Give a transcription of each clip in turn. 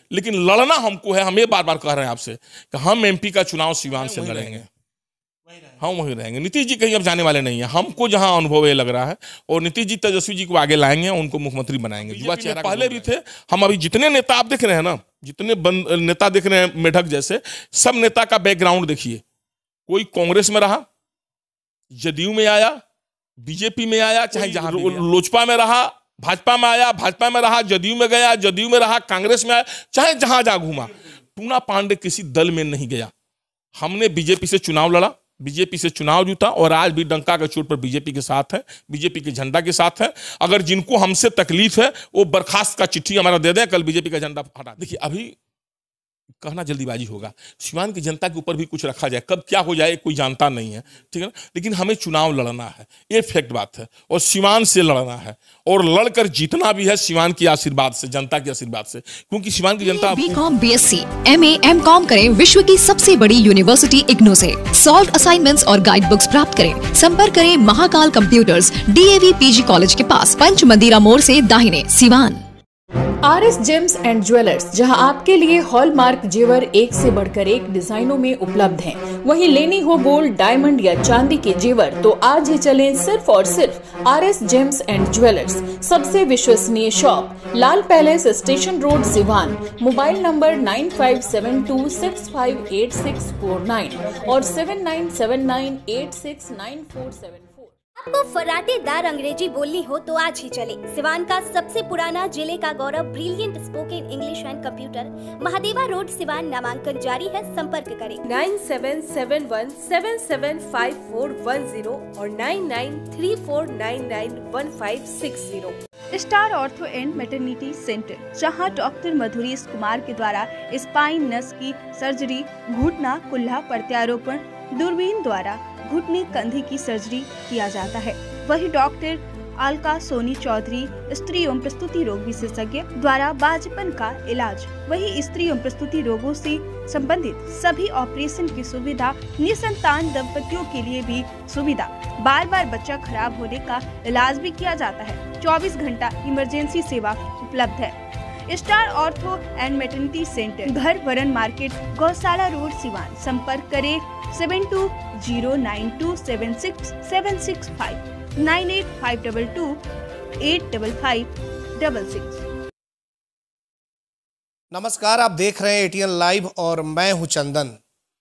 लेकिन लड़ना हमको है। हम ये बार बार कह रहे हैं आपसे कि हम एमपी का चुनाव सिवान से लड़ेंगे, हम वहीं रहेंगे। नीतीश जी कहीं अब जाने वाले नहीं है, हमको जहां अनुभव ये लग रहा है। और नीतीश जी तेजस्वी जी को आगे लाएंगे, उनको मुख्यमंत्री बनाएंगे। युवा चेहरा पहले भी थे। हम अभी जितने नेता आप देख रहे हैं ना, जितने नेता देख रहे हैं मेढक जैसे, सब नेता का बैकग्राउंड देखिए। कोई कांग्रेस में रहा, जदयू में आया, बीजेपी में आया, चाहे जहां लोजपा में रहा, भाजपा में आया, भाजपा में रहा, जदयू में गया, जदयू में रहा, कांग्रेस में आया, चाहे जहां जहां घूमा। टूना पांडे किसी दल में नहीं गया। हमने बीजेपी से चुनाव लड़ा, बीजेपी से चुनाव जीता और आज भी डंका के चोट पर बीजेपी के साथ है, बीजेपी के झंडा के साथ है। अगर जिनको हमसे तकलीफ है वो बर्खास्त का चिट्ठी हमारा दे दें, कल बीजेपी का झंडा हटा। देखिए अभी कहना जल्दीबाजी होगा, सिवान की जनता के ऊपर भी कुछ रखा जाए, कब क्या हो जाए कोई जानता नहीं है, ठीक है ना। लेकिन हमें चुनाव लड़ना है, ये फैक्ट बात है, और सिवान से लड़ना है, और लड़कर जीतना भी है सिवान की आशीर्वाद से, जनता के आशीर्वाद से। क्योंकि सिवान की जनता बीकॉम, बीएससी, एमए, एमकॉम करें विश्व की सबसे बड़ी यूनिवर्सिटी इग्नू से। सॉल्व असाइनमेंट्स और गाइड बुक्स प्राप्त करें। संपर्क करें Mahakal computers, DAV PG college के पास, पंच मंदिरा मोड़ से दाहिने, Siwan. RS gems and jewellers, जहां आपके लिए हॉलमार्क जेवर एक से बढ़कर एक डिजाइनों में उपलब्ध हैं। वहीं लेनी हो गोल्ड, डायमंड या चांदी के जेवर तो आज ही चलें सिर्फ और सिर्फ RS जेम्स एंड ज्वेलर्स। सबसे विश्वसनीय shop, Lal palace, station road, Siwan. Mobile number 9572658649 और 7979869474। आपको फराटेदार अंग्रेजी बोलनी हो तो आज ही चले सिवान का सबसे पुराना, जिले का गौरव, brilliant spoken English and computer, Mahadeva road, Siwan. नामांकन जारी है, संपर्क करें 9771775410 और 9934991560। Star ortho and maternity centre, जहां डॉक्टर मधुरीश कुमार के द्वारा स्पाइन, नस की सर्जरी, घुटना, कुल्हा प्रत्यारोपण, दूरबीन द्वारा घुटने, कंधे की सर्जरी किया जाता है। वही डॉक्टर अलका सोनी चौधरी, स्त्री एवं प्रस्तुति रोग विशेषज्ञ द्वारा बाजपन का इलाज। वही स्त्री एवं प्रस्तुति रोगों से संबंधित सभी ऑपरेशन की सुविधा, निसंतान दंपतियों के लिए भी सुविधा, बार बार बच्चा खराब होने का इलाज भी किया जाता है। 24 घंटा इमरजेंसी सेवा उपलब्ध है। Star ortho and maternity centre, घर वरन मार्केट, गौशाला रोड, सिवान। संपर्क करें 7209276765 9852285566। नमस्कार, आप देख रहे हैं ATN लाइव और मैं हूं चंदन।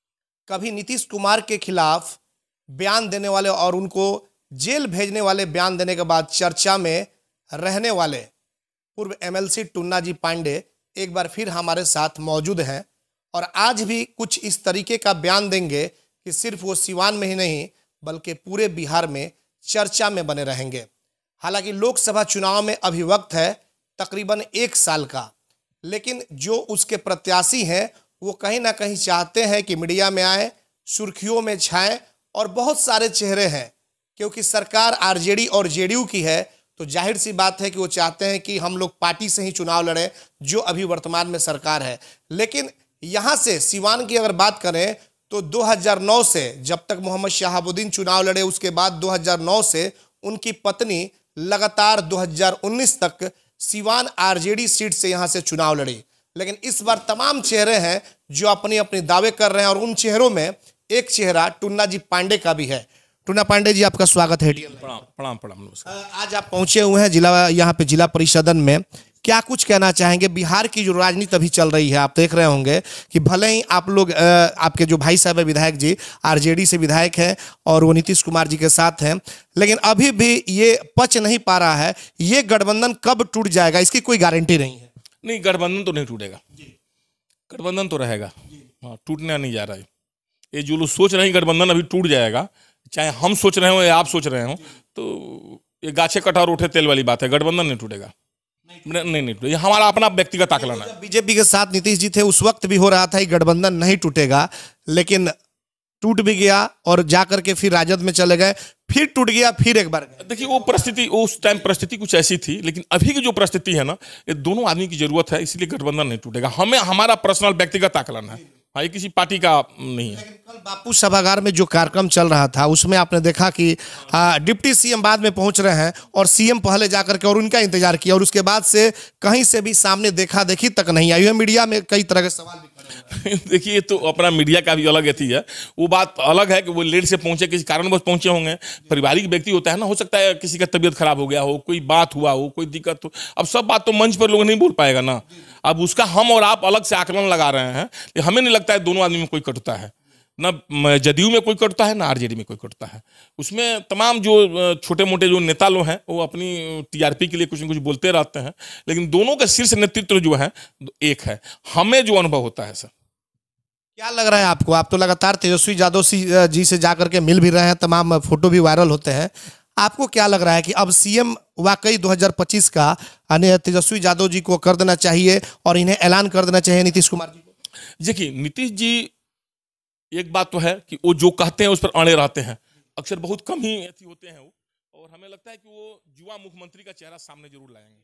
कभी नीतीश कुमार के खिलाफ बयान देने वाले और उनको जेल भेजने वाले बयान देने के बाद चर्चा में रहने वाले पूर्व MLC टुन्ना जी पांडे एक बार फिर हमारे साथ मौजूद हैं और आज भी कुछ इस तरीके का बयान देंगे कि सिर्फ वो सिवान में ही नहीं बल्कि पूरे बिहार में चर्चा में बने रहेंगे। हालांकि लोकसभा चुनाव में अभी वक्त है तकरीबन 1 साल का, लेकिन जो उसके प्रत्याशी हैं वो कहीं ना कहीं चाहते हैं कि मीडिया में आए, सुर्खियों में छाएं, और बहुत सारे चेहरे हैं। क्योंकि सरकार RJD और JDU की है तो जाहिर सी बात है कि वो चाहते हैं कि हम लोग पार्टी से ही चुनाव लड़ें, जो अभी वर्तमान में सरकार है। लेकिन यहाँ से सिवान की अगर बात करें तो 2009 से, जब तक मोहम्मद शहाबुद्दीन चुनाव लड़े, उसके बाद 2009 से उनकी पत्नी लगातार 2019 तक सिवान RJD सीट से यहाँ से चुनाव लड़ी। लेकिन इस बार तमाम चेहरे हैं जो अपनी अपनी दावे कर रहे हैं और उन चेहरों में एक चेहरा टुन्ना जी पांडे का भी है। टुन्ना पांडे जी, आपका स्वागत है। प्रणाम। आज आप पहुंचे हुए हैं यहाँ पे जिला परिषदन में, क्या कुछ कहना चाहेंगे? बिहार की जो राजनीति अभी चल रही है, आप देख रहे होंगे कि भले ही आप लोग, आपके जो भाई साहब है विधायक जी, RJD से विधायक हैं और वो नीतीश कुमार जी के साथ हैं, लेकिन अभी भी ये पच नहीं पा रहा है। ये गठबंधन कब टूट जाएगा, इसकी कोई गारंटी नहीं है। नहीं, गठबंधन तो नहीं टूटेगा, गठबंधन तो रहेगा। हाँ, टूटने नहीं जा रहा है। ये जो लोग सोच रहे हैं गठबंधन अभी टूट जाएगा, चाहे हम सोच रहे हो या आप सोच रहे हो, तो ये गाछे कटहर उठे तेल वाली बात है। गठबंधन नहीं टूटेगा, नहीं टूटेगा। ये हमारा अपना व्यक्तिगत आकलन है। बीजेपी के साथ नीतीश जी थे, उस वक्त भी हो रहा था कि गठबंधन नहीं टूटेगा, लेकिन टूट भी गया और जाकर के फिर राजद में चले गए, फिर टूट गया, फिर एक बार। देखिए वो परिस्थिति, उस टाइम परिस्थिति कुछ ऐसी थी, लेकिन अभी की जो परिस्थिति है ना, ये दोनों आदमी की जरूरत है, इसलिए गठबंधन नहीं टूटेगा। हमें हमारा पर्सनल व्यक्तिगत आकलन है, हाँ, ये किसी पार्टी का नहीं है। कल बापू सभागार में जो कार्यक्रम चल रहा था उसमें आपने देखा कि डिप्टी सीएम बाद में पहुंच रहे हैं और सीएम पहले जाकर के और उनका इंतजार किया और उसके बाद से कहीं से भी सामने देखा देखी तक नहीं आई है। मीडिया में कई तरह के सवाल भी खड़े हुए देखिए, ये तो अपना मीडिया का भी अलग अथी है। वो बात अलग है कि वो लेट से पहुंचे, किसी कारणवश पहुंचे होंगे। पारिवारिक व्यक्ति होता है ना, हो सकता है किसी का तबीयत खराब हो गया हो, कोई बात हुआ हो, कोई दिक्कत हो। अब सब बात तो मंच पर लोग नहीं बोल पाएगा ना। अब उसका हम और आप अलग से आकलन लगा रहे हैं। हमें नहीं लगता है दोनों आदमी में कोई कटुता है, ना जदयू में कोई कटुता है, ना आरजेडी में कोई कटुता है। उसमें तमाम जो छोटे मोटे जो नेता लोग हैं वो अपनी टीआरपी के लिए कुछ न कुछ बोलते रहते हैं, लेकिन दोनों का शीर्ष नेतृत्व जो है एक है। हमें जो अनुभव होता है सर, क्या लग रहा है आपको? आप तो लगातार तेजस्वी यादव जी से जाकर के मिल भी रहे हैं, तमाम फोटो भी वायरल होते हैं। आपको क्या लग रहा है कि अब सीएम वाकई 2025 का तेजस्वी यादव जी को कर देना चाहिए और इन्हें ऐलान कर देना चाहिए नीतीश कुमार जी को? देखिए, नीतीश जी एक बात तो है कि वो जो कहते हैं उस पर अड़े रहते हैं। अक्सर बहुत कम ही ऐसे होते हैं वो, और हमें लगता है कि वो युवा मुख्यमंत्री का चेहरा सामने जरूर लाएंगे।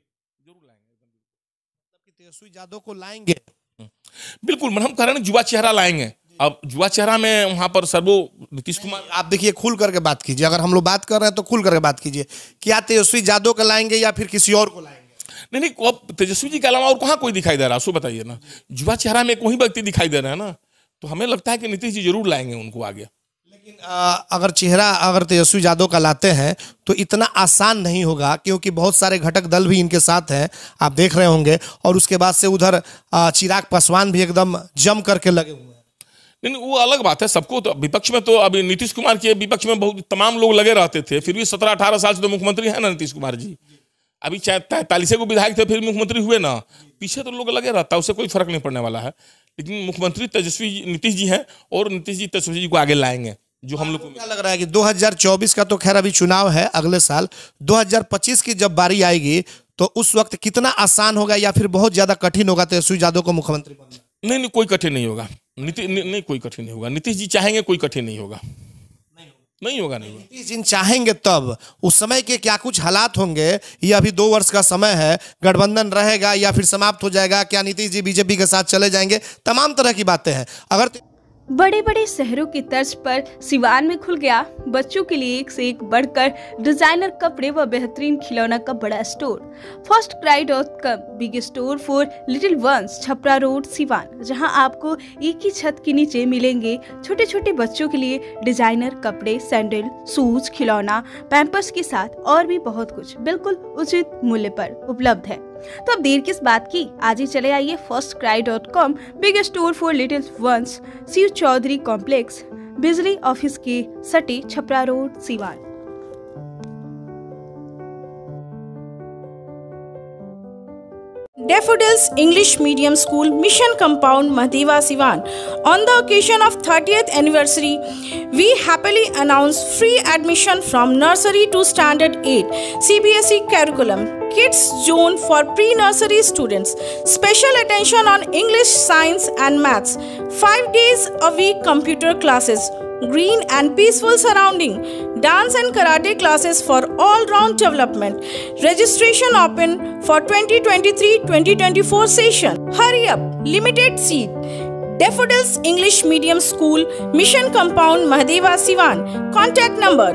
तेजस्वी यादव को लाएंगे, बिल्कुल। हम कह रहे हैं युवा चेहरा लाएंगे। अब युवा चेहरा में वहां पर सर्वो नीतीश कुमार। आप देखिए, खुल करके बात कीजिए। अगर हम लोग बात कर रहे हैं तो खुल करके बात कीजिए। क्या तेजस्वी यादव को लाएंगे या फिर किसी और को लाएंगे? नहीं, अब तेजस्वी जी के अलावा और कहाँ कोई दिखाई दे रहा है? सो बताइए ना, युवा चेहरा में कोई व्यक्ति दिखाई दे रहा है ना, तो हमें लगता है कि नीतीश जी जरूर लाएंगे उनको आगे। लेकिन अगर तेजस्वी यादव का लाते हैं तो इतना आसान नहीं होगा, क्योंकि बहुत सारे घटक दल भी इनके साथ हैं, आप देख रहे होंगे। और उसके बाद से उधर चिराग पासवान भी एकदम जम करके लगे हुए हैं। नहीं, वो अलग बात है। सबको तो विपक्ष में तो अभी नीतीश कुमार के विपक्ष में बहुत तमाम लोग लगे रहते थे, फिर भी 17-18 साल से तो मुख्यमंत्री है ना नीतीश कुमार जी। अभी चाहे 43 को विधायक थे फिर मुख्यमंत्री हुए ना, पीछे तो लोग लगे रहता है, उससे कोई फर्क नहीं पड़ने वाला है। लेकिन मुख्यमंत्री तेजस्वी नीतीश जी हैं और नीतीश जी तेजस्वी जी को आगे लाएंगे। जो हम लोग को क्या लग रहा है कि 2024 का तो खैर अभी चुनाव है, अगले साल 2025 की जब बारी आएगी तो उस वक्त कितना आसान होगा या फिर बहुत ज्यादा कठिन होगा तेजस्वी यादव को मुख्यमंत्री बनना? नहीं, कोई कठिन नहीं होगा। नहीं, कोई कठिन नहीं होगा। नीतीश जी चाहेंगे, कोई कठिन नहीं होगा। नहीं होगा। नीतीश जी चाहेंगे तब उस समय के क्या कुछ हालात होंगे? ये अभी 2 वर्ष का समय है, गठबंधन रहेगा या फिर समाप्त हो जाएगा? क्या नीतीश जी बीजेपी के साथ चले जाएंगे? तमाम तरह की बातें हैं। अगर बड़े बड़े शहरों की तर्ज पर सिवान में खुल गया बच्चों के लिए एक से एक बढ़कर डिजाइनर कपड़े व बेहतरीन खिलौना का बड़ा store. FirstCry.com, big store for little ones, Chhapra road, Siwan, जहां आपको एक ही छत के नीचे मिलेंगे छोटे छोटे बच्चों के लिए डिजाइनर कपड़े, सैंडल, शूज, खिलौना, पैम्पर्स के साथ और भी बहुत कुछ बिल्कुल उचित मूल्य पर उपलब्ध है। तो अब देर किस बात की, आज ही चले आइए FirstCry.com, big store for little ones, Shiv Chaudhary complex, बिजली ऑफिस के सटे, Chhapra road, Siwan. Daffodils English Medium School, Mission Compound, Mahadeva, Siwan. On the occasion of 30th anniversary, we happily announce free admission from nursery to standard 8 CBSE curriculum. Kids zone for pre-nursery students. Special attention on English, science and maths. 5 days a week computer classes. Green and peaceful surrounding. Dance and karate classes for all-round development. Registration open for 2023-2024 session. Hurry up! Limited seat. Daffodils English Medium School, Mission Compound, Mahadeva, Siwan. Contact number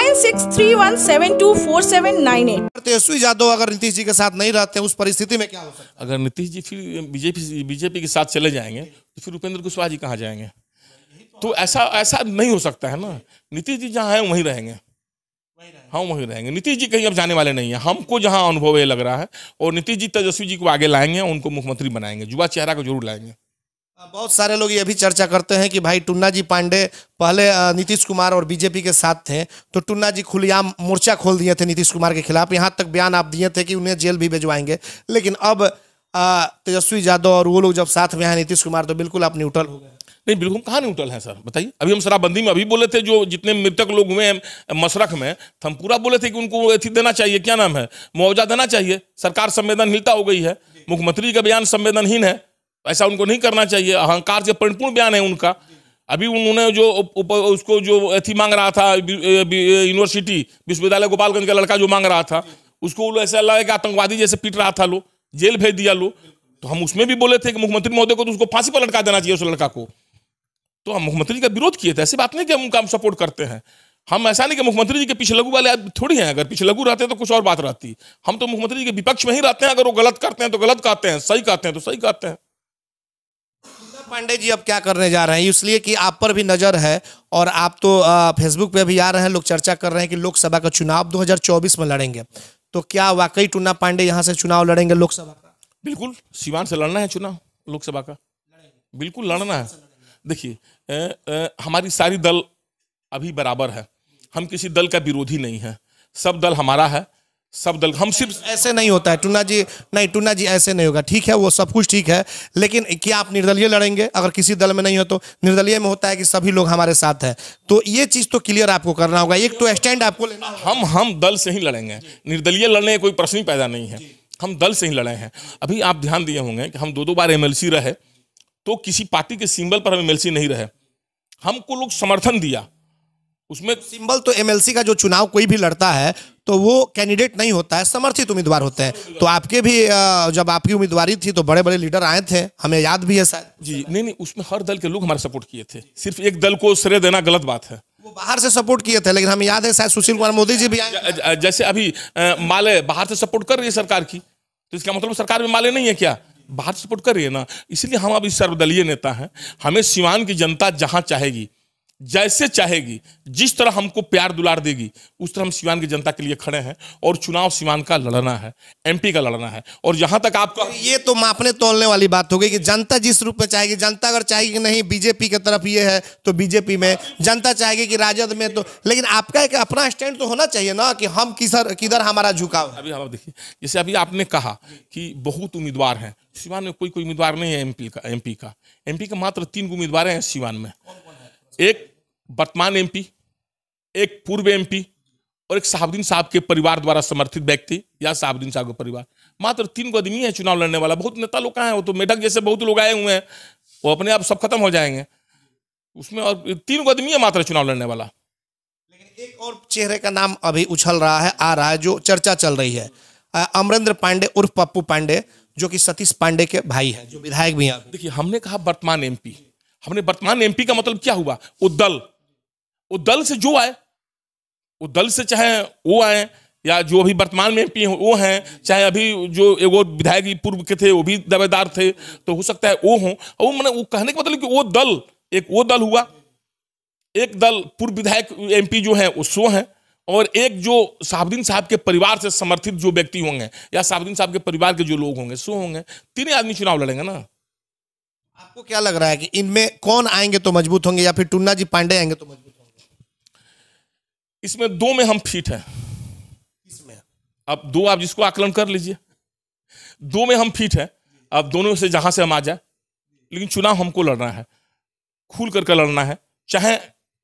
9631724798. Tejashwi Yadav अगर नीतीश जी के साथ नहीं रहते उस परिस्थिति में क्या हो सकता है? अगर नीतीश जी फिर बीजेपी के साथ चले जाएंगे तो फिर उपेंद्र कुशवाहा जी कहाँ जाएंगे? तो ऐसा नहीं हो सकता है ना। नीतीश जी जहाँ हैं वहीं रहेंगे, हम वहीं रहेंगे। नीतीश जी कहीं अब जाने वाले नहीं है। हमको जहाँ अनुभव ये लग रहा है, और नीतीश जी तेजस्वी जी को आगे लाएंगे, उनको मुख्यमंत्री बनाएंगे, युवा चेहरा को जरूर लाएंगे। बहुत सारे लोग ये भी चर्चा करते हैं कि भाई टुन्ना जी पांडे पहले नीतीश कुमार और बीजेपी के साथ थे, तो टुन्ना जी खुलेआम मोर्चा खोल दिए थे नीतीश कुमार के खिलाफ। यहाँ तक बयान आप दिए थे कि उन्हें जेल भी भिजवाएंगे। लेकिन अब तेजस्वी यादव और वो लोग जब साथ में हैं नीतीश कुमार, तो बिल्कुल आप न्यूट्रल हो गए। नहीं, बिल्कुल कहाँ न्यूट्रल है सर, बताइए। अभी हम शराबबंदी में अभी बोले थे, जो जितने मृतक लोग हुए हैं मशरख में, तो हम पूरा बोले थे कि उनको एथी देना चाहिए, क्या नाम है, मुआवजा देना चाहिए। सरकार संवेदनहीनता हो गई है, मुख्यमंत्री का बयान संवेदनहीन है, ऐसा उनको नहीं करना चाहिए। अहंकार से परिपूर्ण बयान है उनका। अभी उन्होंने जो उसको जो एथी मांग रहा था, यूनिवर्सिटी विश्वविद्यालय गोपालगंज का लड़का जो मांग रहा था, उसको ऐसा लगा कि आतंकवादी जैसे पीट रहा था, लो जेल भेज दिया लो। तो हम उसमें भी बोले थे कि मुख्यमंत्री महोदय को तो उसको फांसी पर लटका देना चाहिए उस लड़का को। तो हम मुख्यमंत्री का विरोध किए थे। ऐसी बात नहीं कि हम उनका हम सपोर्ट करते हैं। हम ऐसा नहीं कि मुख्यमंत्री जी के पीछे लघु वाले थोड़ी हैं। अगर पीछे लघु रहते हैं तो कुछ और बात रहती। हम तो मुख्यमंत्री जी के विपक्ष में ही रहते हैं। अगर वो गलत करते हैं तो गलत कहते हैं, सही कहते हैं तो सही कहते हैं। पांडे जी अब क्या करने जा रहे हैं, इसलिए कि आप पर भी नजर है और आप तो फेसबुक पे भी आ रहे हैं, लोग चर्चा कर रहे हैं कि लोकसभा का चुनाव 2024 में लड़ेंगे, तो क्या वाकई टुन्ना पांडे यहाँ से चुनाव लड़ेंगे लोकसभा का? बिल्कुल, सीवान से लड़ना है चुनाव लोकसभा का, बिल्कुल लड़ना है। देखिए हमारी सारी दल अभी बराबर है। हम किसी दल का विरोधी नहीं है, सब दल हमारा है, सब दल। हम सिर्फ ऐसे नहीं होता है टुन्ना जी, नहीं टुन्ना जी ऐसे नहीं होगा। ठीक है वो सब कुछ ठीक है, लेकिन क्या आप निर्दलीय लड़ेंगे? अगर किसी दल में नहीं हो तो निर्दलीय में होता है कि सभी लोग हमारे साथ हैं, तो ये चीज तो क्लियर आपको करना होगा, एक तो स्टैंड आपको लेना होगा। हम दल से ही लड़ेंगे, निर्दलीय लड़ने का कोई प्रश्न ही पैदा नहीं है। हम दल से ही लड़े हैं। अभी आप ध्यान दिए होंगे कि हम 2-2 बार एमएलसी रहे, तो किसी पार्टी के सिंबल पर हम एमएलसी नहीं रहे। हमको लोग समर्थन दिया, उसमें सिंबल तो एमएलसी का जो चुनाव कोई भी लड़ता है तो वो कैंडिडेट नहीं होता है, समर्थित उम्मीदवार होते हैं। तो आपके भी जब आपकी उम्मीदवारी थी तो बड़े बड़े लीडर आए थे, हमें याद भी है शायद। जी नहीं, उसमें हर दल के लोग हमारे सपोर्ट किए थे। सिर्फ एक दल को श्रेय देना गलत बात है। वो बाहर से सपोर्ट किए थे, लेकिन हमें याद है शायद सुशील कुमार मोदी जी भी आए। जैसे अभी माले बाहर से सपोर्ट कर रही है सरकार की, तो इसका मतलब सरकार में माले नहीं है क्या? बाहर से सपोर्ट कर रही है ना। इसलिए हम अभी सर्वदलीय नेता हैं। हमें सिवान की जनता जहां चाहेगी, जैसे चाहेगी, जिस तरह हमको प्यार दुलार देगी, उस तरह हम सिवान की जनता के लिए खड़े हैं। और चुनाव सिवान का लड़ना है, एमपी का लड़ना है। और जहां तक आपका ये तो मापने तोलने वाली बात हो गई कि जनता जिस रूप में चाहेगी, जनता अगर चाहेगी कि नहीं बीजेपी की तरफ ये है तो बीजेपी में, जनता चाहेगी कि राजद में, तो लेकिन आपका एक अपना स्टैंड तो होना चाहिए ना कि हम किधर हमारा झुकाव। अभी आप देखिए, जैसे अभी आपने कहा कि बहुत उम्मीदवार हैं सिवान में, कोई उम्मीदवार नहीं है एमपी का मात्र 3 उम्मीदवार हैं सिवान में। एक वर्तमान एमपी, एक पूर्व एमपी और एक साहबुद्दीन साहब के परिवार द्वारा समर्थित व्यक्ति या साहबुद्दीन साहब का परिवार। मात्र 3 आदमी है चुनाव लड़ने वाला। बहुत नेता लोग कहाँ हैं? वो तो मेढक जैसे बहुत लोग आए हुए हैं, वो अपने आप सब खत्म हो जाएंगे उसमें। और 3 आदमी है मात्र चुनाव लड़ने वाला। लेकिन एक और चेहरे का नाम अभी उछल रहा है, आ रहा है, जो चर्चा चल रही है, अमरेंद्र पांडे उर्फ पप्पू पांडे, जो कि सतीश पांडे के भाई हैं, जो विधायक भी हैं। देखिए, हमने कहा वर्तमान एमपी। हमने वर्तमान एमपी का मतलब क्या हुआ? वो दल से जो आए, वो दल से चाहे वो आए या जो अभी वर्तमान में एमपी वो हैं, चाहे अभी जो एगो विधायक पूर्व के थे वो भी दावेदार थे, तो हो सकता है वो हों। वो मैंने वो कहने का मतलब कि वो दल, एक वो दल हुआ, एक दल पूर्व विधायक एमपी जो है वो 100 हैं, और एक जो साहबुद्दीन साहब के परिवार से समर्थित जो व्यक्ति होंगे या साहबुद्दीन साहब के परिवार के जो लोग होंगे 100 होंगे। 3 आदमी चुनाव लड़ेंगे ना। आपको क्या लग रहा है कि इनमें कौन आएंगे तो मजबूत होंगे, या फिर टुन्ना जी पांडे आएंगे तो मजबूत होंगे? इसमें 2 में हम फिट हैं। इसमें अब 2 आप जिसको आकलन कर लीजिए, 2 में हम फिट हैं। अब दोनों से जहां से हम आ जाए, लेकिन चुनाव हमको लड़ना है, खुल करके लड़ना है। चाहे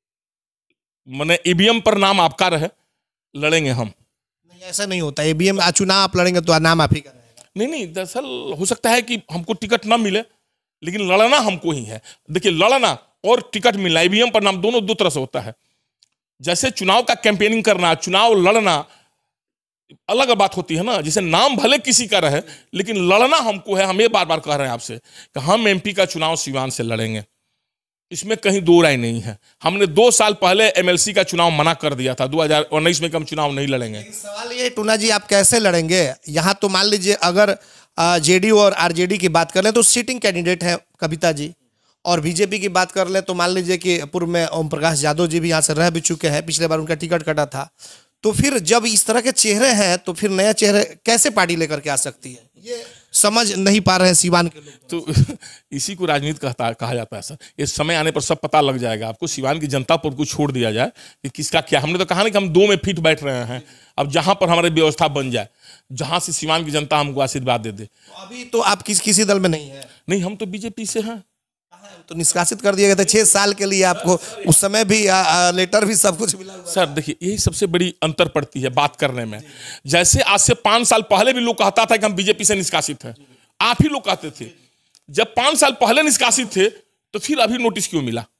मैंने ईवीएम पर नाम आपका रहे, लड़ेंगे हम। नहीं, ऐसा नहीं होता। ईवीएम चुनाव आप लड़ेंगे तो नाम आप ही का रहेगा। नहीं, दरअसल हो सकता है कि हमको टिकट ना मिले, लेकिन लड़ना हमको ही है। देखिए, लड़ना और टिकट मिलना, ईवीएम पर नाम, दोनों 2 तरह से होता है। जैसे चुनाव का कैंपेनिंग करना, चुनाव लड़ना अलग बात होती है ना। जैसे नाम भले किसी का रहे, लेकिन लड़ना हमको है। हम ये बार बार कह रहे हैं आपसे कि हम एमपी का चुनाव सिवान से लड़ेंगे, इसमें कहीं 2 राय नहीं है। हमने 2 साल पहले एमएलसी का चुनाव मना कर दिया था। 2019 में हम चुनाव नहीं लड़ेंगे। सवाल ये टुन्ना जी, आप कैसे लड़ेंगे? यहाँ तो मान लीजिए अगर जेडीयू और आरजेडी की बात कर लें तो सीटिंग कैंडिडेट हैं कविता जी, और बीजेपी की बात कर लें तो मान लीजिए कि पूर्व में ओम प्रकाश यादव जी भी यहाँ से रह भी चुके हैं, पिछले बार उनका टिकट कटा था। तो फिर जब इस तरह के चेहरे हैं तो फिर नया चेहरे कैसे पार्टी लेकर के आ सकती है? ये समझ नहीं पा रहे हैं सिवान के लोग। तो इसी को राजनीति कहा जाता है सर। ये समय आने पर सब पता लग जाएगा आपको। सिवान की जनता पर कुछ छोड़ दिया जाए कि किसका क्या। हमने तो कहा ना कि हम 2 में फिट बैठ रहे हैं। अब जहां पर हमारी व्यवस्था बन जाए, जहां से सिवान की जनता हमको आशीर्वाद दे दे। अभी तो आप किसी दल में नहीं है? नहीं, हम तो बीजेपी से हैं। तो निष्कासित कर दिया गया था 6 साल के लिए आपको, उस समय भी लेटर भी सब कुछ मिला हुआ। सर देखिए, यही सबसे बड़ी अंतर पड़ती है बात करने में। जैसे आज से 5 साल पहले भी लोग कहता था कि हम बीजेपी से निष्कासित हैं, आप ही लोग कहते थे। जब 5 साल पहले निष्कासित थे तो फिर अभी नोटिस क्यों मिला?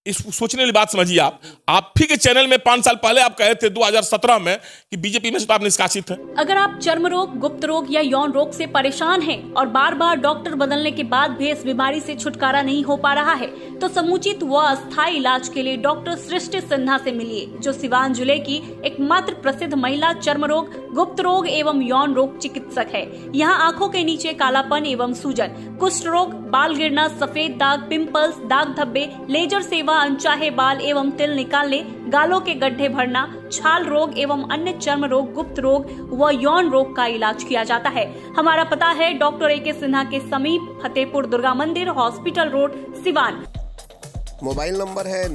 इस सोचने वाली बात समझिए। आप ही के चैनल में 5 साल पहले आप कहे थे 2017 में कि बीजेपी में से तो आप निष्कासित है। अगर आप चर्म रोग, गुप्त रोग या यौन रोग से परेशान हैं और बार बार डॉक्टर बदलने के बाद भी इस बीमारी से छुटकारा नहीं हो पा रहा है, तो समुचित व अस्थायी इलाज के लिए डॉक्टर सृष्टि सिन्हा से मिलिए, जो सिवान जिले की एकमात्र प्रसिद्ध महिला चर्म रोग, गुप्त रोग एवं यौन रोग चिकित्सक है। यहाँ आँखों के नीचे कालापन एवं सूजन, कुष्ठ रोग, बाल गिरना, सफेद दाग, पिंपल्स, दाग धब्बे, लेजर सेवा, अनचाहे बाल एवं तिल निकालने, गालों के गड्ढे भरना, छाल रोग एवं अन्य चर्म रोग, गुप्त रोग व यौन रोग का इलाज किया जाता है। हमारा पता है डॉक्टर ए के सिन्हा के समीप फतेहपुर दुर्गा मंदिर, hospital road, Siwan. Mobile number है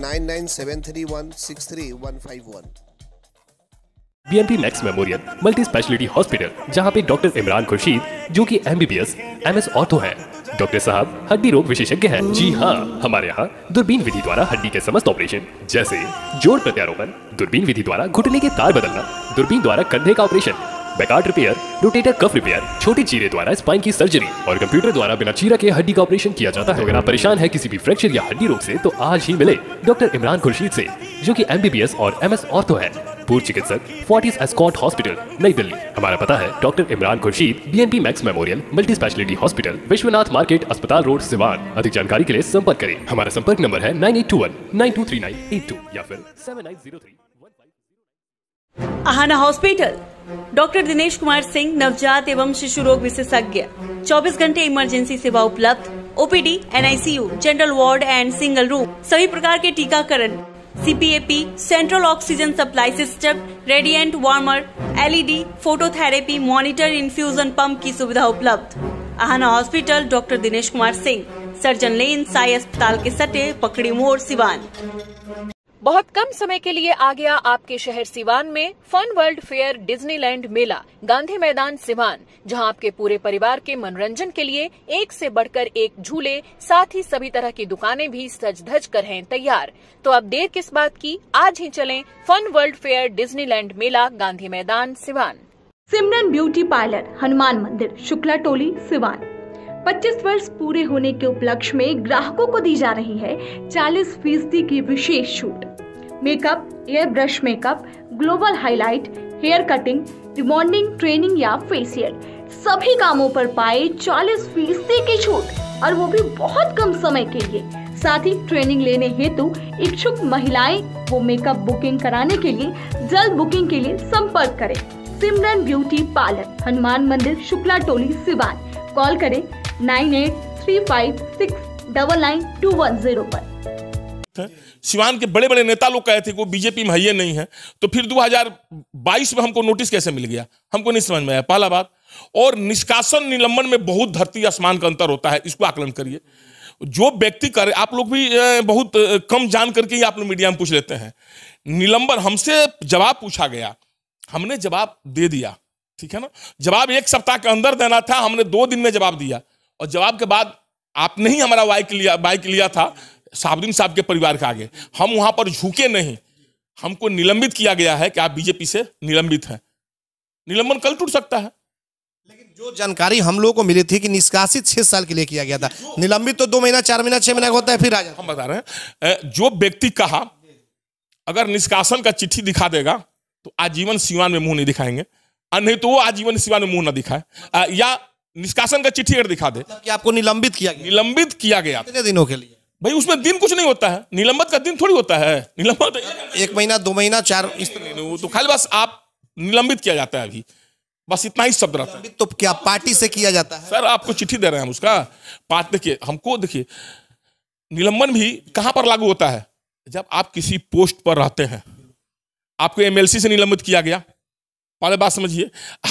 9973163151। BNP Max memorial multi speciality hospital, जहां पे डॉक्टर इमरान खुर्शीद, जो कि MBBS MS ऑर्थो है। डॉक्टर साहब हड्डी रोग विशेषज्ञ हैं। जी हाँ, हमारे यहाँ दूरबीन विधि द्वारा हड्डी के समस्त ऑपरेशन, जैसे जोड़ प्रत्यारोपण, दूरबीन विधि द्वारा घुटने के तार बदलना, दूरबीन द्वारा कंधे का operation, Bankart repair, rotator cuff repair, छोटी चीरे द्वारा स्पाइन की सर्जरी और कंप्यूटर द्वारा बिना चीरा के हड्डी का ऑपरेशन किया जाता है। अगर आप परेशान है किसी भी फ्रैक्चर या हड्डी रोग से, तो आज ही मिले डॉक्टर इमरान खुर्शीद से, जो कि MBBS और MS ऑर्थो है, पूर्व चिकित्सक, फोर्टिस एस्कॉर्ट हॉस्पिटल, नई दिल्ली। हमारा पता है doctor Imran Khurshid, BNP Max memorial multi speciality hospital, Vishwanath market, अस्पताल रोड, सिवान। अधिक जानकारी के लिए संपर्क करें। हमारा संपर्क नंबर है 9821923982 या फिर 7903। आहाना हॉस्पिटल, डॉक्टर दिनेश कुमार सिंह, नवजात एवं शिशु रोग विशेषज्ञ, 24 घंटे इमरजेंसी सेवा उपलब्ध, OPD, NICU, general ward and single room, सभी प्रकार के टीकाकरण, CPAP, central oxygen supply system, radiant warmer, LED, phototherapy, monitor, infusion pump की सुविधा उपलब्ध। Aahana hospital, doctor Dinesh Kumar Singh, surgeon lane, Sai अस्पताल के सटे, पकड़ी मोड़, सिवान। बहुत कम समय के लिए आ गया आपके शहर सिवान में फन वर्ल्ड फेयर डिज्नीलैंड मेला, गांधी मैदान सिवान, जहां आपके पूरे परिवार के मनोरंजन के लिए एक से बढ़कर एक झूले, साथ ही सभी तरह की दुकानें भी सज धज कर हैं तैयार। तो अब देर किस बात की, आज ही चलें फन वर्ल्ड फेयर डिज्नीलैंड मेला, गांधी मैदान सिवान। सिमरन ब्यूटी पार्लर, हनुमान मंदिर, शुक्ला टोली, सिवान। 25 वर्ष पूरे होने के उपलक्ष्य में ग्राहकों को दी जा रही है 40% की विशेष छूट। Makeup, air brush makeup, global highlight, hair cutting, rebonding, training या फेशियल, सभी कामों पर पाए 40% की छूट, और वो भी बहुत कम समय के लिए। साथ ही ट्रेनिंग लेने हेतु इच्छुक महिलाएं वो मेकअप बुकिंग कराने के लिए जल्द बुकिंग के लिए संपर्क करें। सिमरन ब्यूटी पार्लर, हनुमान मंदिर, शुक्ला टोली, सिवान। कॉल करें 9835699210 पर। सिवान के बड़े बड़े नेता लोग कहे थे कि वो बीजेपी में है नहीं है, तो फिर 2022 में हमको नोटिस कैसे मिल गया, हमको नहीं समझ में आया, पहला बात। और निष्कासन निलंबन में बहुत धरती आसमान का अंतर होता है, इसको आकलन करिए। जो व्यक्ति करे, आप लोग भी बहुत कम जान करके ही आप लोग मीडिया में पूछ लेते हैं। निलंबन, हमसे जवाब पूछा गया, हमने जवाब दे दिया, ठीक है ना। जवाब 1 सप्ताह के अंदर देना था, हमने 2 दिन में जवाब दिया, और जवाब के बाद आपने ही हमारा बाइक लिया था साबुद्दीन साहब के परिवार के आगे। हम वहां पर झुके नहीं, हमको निलंबित किया गया है कि आप बीजेपी से निलंबित हैं। निलंबन कल टूट सकता है। लेकिन जो जानकारी हम लोगों को मिली थी कि निष्कासित 6 साल के लिए किया गया था, निलंबित तो 2 महीना, 4 महीना, 6 महीना होता है, फिर आ जाता। हम बता रहे हैं, जो व्यक्ति कहा अगर निष्कासन का चिट्ठी दिखा देगा तो आजीवन सिवान में मुंह नहीं दिखाएंगे, नहीं तो वो आजीवन सिवान में मुंह ना दिखाए, या निष्कासन का चिट्ठी अगर दिखा दे कि आपको निलंबित किया गया कितने दिनों के लिए। भाई उसमें दिन कुछ नहीं होता है, निलंबित का दिन थोड़ी होता है। निलंबित 1 महीना, 2 महीना, 4, इस तरह तो खाली बस आप निलंबित किया जाता है, अभी बस इतना ही शब्द रहता है। तो क्या पार्टी से किया जाता है? सर आपको चिट्ठी दे रहे हैं हम उसका पार्ट। देखिए हमको, देखिए निलंबन भी कहां पर लागू होता है, जब आप किसी पोस्ट पर रहते हैं। आपको MLC से निलंबित किया गया, पहले बात समझिए।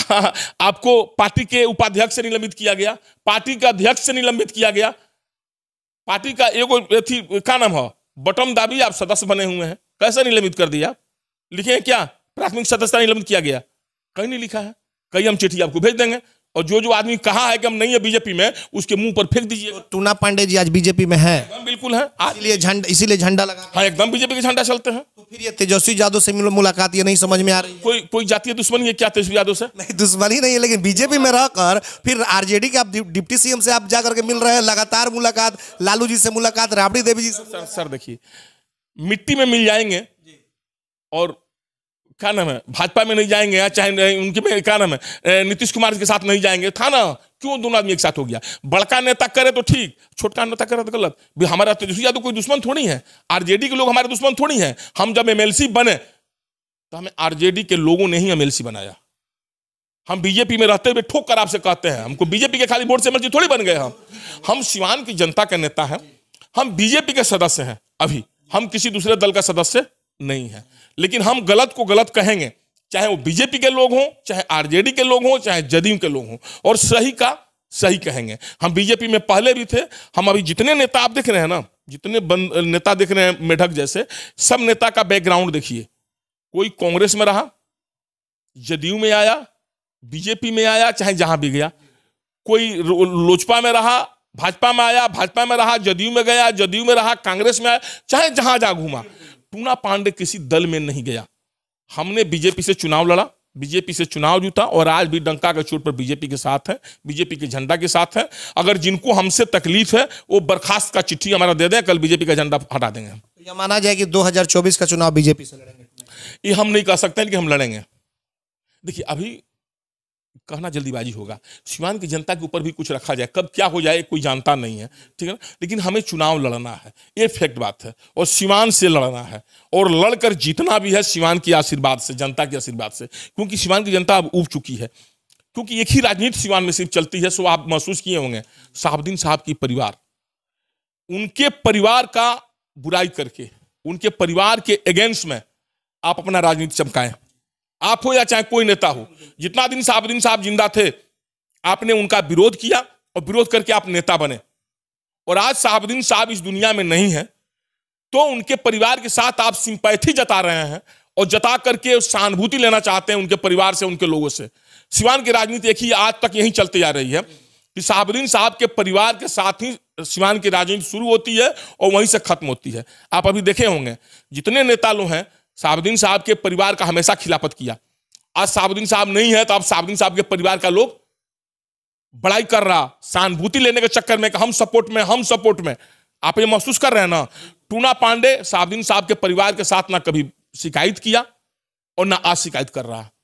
आपको पार्टी के उपाध्यक्ष से निलंबित किया गया, पार्टी का अध्यक्ष से निलंबित किया गया, पार्टी का एक क्या नाम है, बटन दाबी, आप सदस्य बने हुए हैं, कैसे निलंबित कर दिया? लिखे हैं क्या प्राथमिक सदस्यता निलंबित किया गया? कहीं नहीं लिखा है। कहीं हम चिट्ठी आपको भेज देंगे, और जो आदमी कहा है कि हम नहीं है बीजेपी में, उसके मुंह पर फेंक दीजिए। तो टूना पांडे जी आज बीजेपी में है? बिल्कुल है, इसीलिए झंडा लगा। हाँ एकदम बीजेपी के झंडा चलते हैं। तो फिर ये तेजस्वी यादव से मुलाकात, ये नहीं समझ में आ रही। कोई जातीय दुश्मनी है क्या तेजस्वी यादव से? नहीं, दुश्मनी नहीं है, लेकिन बीजेपी में रहकर फिर आरजेडी के आप डिप्टी CM से आप जाकर के मिल रहे हैं, लगातार मुलाकात, लालू जी से मुलाकात, राबड़ी देवी जी से। सर देखिए, मिट्टी में मिल जाएंगे और क्या नाम है भाजपा में नहीं जाएंगे, या चाहे उनके में क्या नाम है नीतीश कुमार के साथ नहीं जाएंगे, था ना? क्यों दोनों आदमी एक साथ हो गया? बड़का नेता करे तो ठीक, छोटा नेता करे तो गलत। भी हमारा तेजस्वी यादव कोई दुश्मन थोड़ी है, आरजेडी के लोग हमारे दुश्मन थोड़ी है। हम जब एमएलसी बने तो हमें आरजेडी के लोगों ने ही एमएलसी बनाया। हम बीजेपी में रहते हुए ठोक कर आपसे कहते हैं, हमको बीजेपी के खाली वोट से एमएलसी थोड़ी बन गए। हम सिवान की जनता के नेता हैं, हम बीजेपी के सदस्य हैं। अभी हम किसी दूसरे दल का सदस्य नहीं है, लेकिन हम गलत को गलत कहेंगे, चाहे वो बीजेपी के लोग हों, चाहे आरजेडी के लोग हों, चाहे जदयू के लोग हों, और सही का सही कहेंगे। हम बीजेपी में पहले भी थे। हम अभी जितने नेता आप देख रहे हैं ना, जितने नेता देख रहे हैं मेढक जैसे, सब नेता का बैकग्राउंड देखिए। कोई कांग्रेस में रहा, जदयू में आया, बीजेपी में आया, चाहे जहां भी गया। कोई लोजपा में रहा, भाजपा में आया, भाजपा में रहा, जदयू में गया, जदयू में रहा, कांग्रेस में आया, चाहे जहां जहां घूमा। टूना पांडे किसी दल में नहीं गया। हमने बीजेपी से चुनाव लड़ा, बीजेपी से चुनाव जीता, और आज भी डंका के चोट पर बीजेपी के साथ है, बीजेपी के झंडा के साथ है। अगर जिनको हमसे तकलीफ है वो बर्खास्त का चिट्ठी हमारा दे दें, कल बीजेपी का झंडा हटा देंगे। यह माना जाए कि 2024 का चुनाव बीजेपी से लड़ेंगे? ये हम नहीं कह सकते हैं कि हम लड़ेंगे। देखिए, अभी कहना जल्दीबाजी होगा। सिवान की जनता के ऊपर भी कुछ रखा जाए, कब क्या हो जाए कोई जानता नहीं है, ठीक है ना? लेकिन हमें चुनाव लड़ना है, ये फैक्ट बात है, और सिवान से लड़ना है, और लड़कर जीतना भी है सिवान की आशीर्वाद से, जनता के आशीर्वाद से। क्योंकि सिवान की जनता अब ऊब चुकी है, क्योंकि एक ही राजनीति सिवान में सिर्फ चलती है। सो आप महसूस किए होंगे शहाबुद्दीन साहब की परिवार, उनके परिवार का बुराई करके, उनके परिवार के अगेंस्ट में आप अपना राजनीति चमकाएं। आप हो या चाहे कोई नेता हो, जितना दिन शहाबुद्दीन साहब जिंदा थे आपने उनका विरोध किया, और विरोध करके आप नेता बने। और आज शहाबुद्दीन साहब इस दुनिया में नहीं है, तो उनके परिवार के साथ आप सिंपैथी जता रहे हैं, और जता करके सहानुभूति लेना चाहते हैं उनके परिवार से, उनके लोगों से। सिवान की राजनीति एक ही आज तक यही चलती जा रही है कि शहाबुद्दीन साहब के परिवार के साथ ही सिवान की राजनीति शुरू होती है और वहीं से खत्म होती है। आप अभी देखे होंगे जितने नेता लोग हैं, शहाबुद्दीन साहब के परिवार का हमेशा खिलाफत किया। आज शहाबुद्दीन साहब नहीं है, तो अब शहाबुद्दीन साहब के परिवार का लोग बड़ाई कर रहा, सहानुभूति लेने के चक्कर में, हम सपोर्ट में, हम सपोर्ट में। आप ये महसूस कर रहे हैं ना? टूना पांडे शहाबुद्दीन साहब के परिवार के साथ ना कभी शिकायत किया और ना आज शिकायत कर रहा।